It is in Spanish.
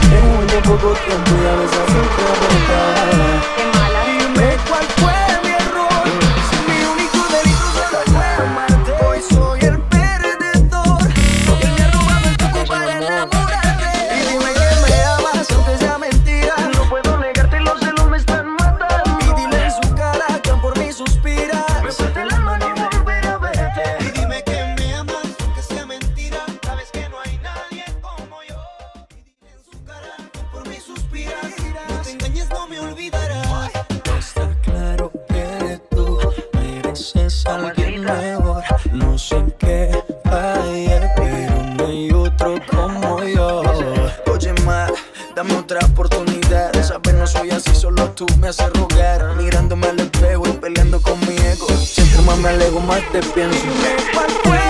En muy poco tiempo ya ves así te apretada. Qué mala. Dime cuál fue mi error. Si mi único delito solo fue amarte. Hoy soy el perdedor, porque me ha robado el truco para enamorarte. Y dime que me amas aunque sea mentira. No puedo negarte, los celos me están matando. Y dile en su cara que por mí suspira. Me suelte la mano y volver a verte. Y dime que me amas, aunque sea mentira. Sabes que no hay nadie como yo. Y dile en su cara que por mí suspiras. No te engañes, no me olvidarás. Está claro que tú mereces a alguien mejor. No sé en qué fallé, pero no hay otro como yo. Oye, ma, dame otra oportunidad. Sabes, no soy así, solo tú me haces rogar. Mirándome al espejo y peleando con mi ego. Siempre más me alejo, más te pienso. ¿Cuál fue